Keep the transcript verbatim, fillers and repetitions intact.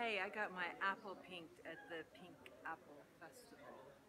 Hey, I got my apple pinked at the Pink Apple Festival.